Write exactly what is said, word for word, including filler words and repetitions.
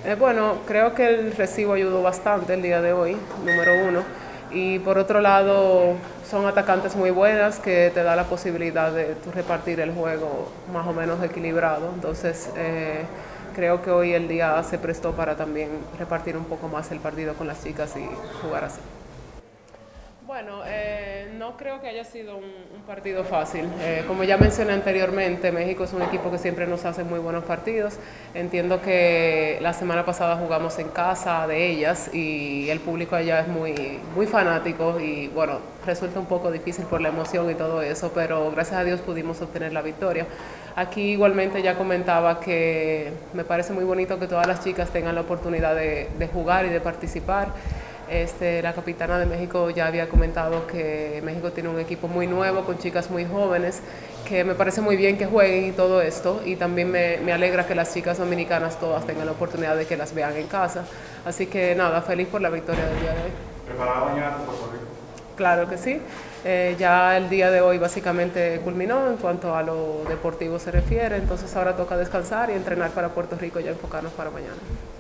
Eh, bueno, creo que el recibo ayudó bastante el día de hoy, número uno. Y por otro lado, son atacantes muy buenas que te da la posibilidad de tú repartir el juego más o menos equilibrado. Entonces, eh, creo que hoy el día se prestó para también repartir un poco más el partido con las chicas y jugar así. Bueno, eh, no creo que haya sido un, un partido fácil. Eh, como ya mencioné anteriormente, México es un equipo que siempre nos hace muy buenos partidos. Entiendo que la semana pasada jugamos en casa de ellas y el público allá es muy, muy fanático y bueno, resulta un poco difícil por la emoción y todo eso, pero gracias a Dios pudimos obtener la victoria. Aquí igualmente ya comentaba que me parece muy bonito que todas las chicas tengan la oportunidad de, de jugar y de participar. Este, la capitana de México ya había comentado que México tiene un equipo muy nuevo, con chicas muy jóvenes, que me parece muy bien que jueguen y todo esto, y también me, me alegra que las chicas dominicanas todas tengan la oportunidad de que las vean en casa. Así que nada, feliz por la victoria del día de hoy. ¿Preparada mañana por Puerto Rico? Claro que sí. Eh, ya el día de hoy básicamente culminó en cuanto a lo deportivo se refiere, entonces ahora toca descansar y entrenar para Puerto Rico y ya enfocarnos para mañana.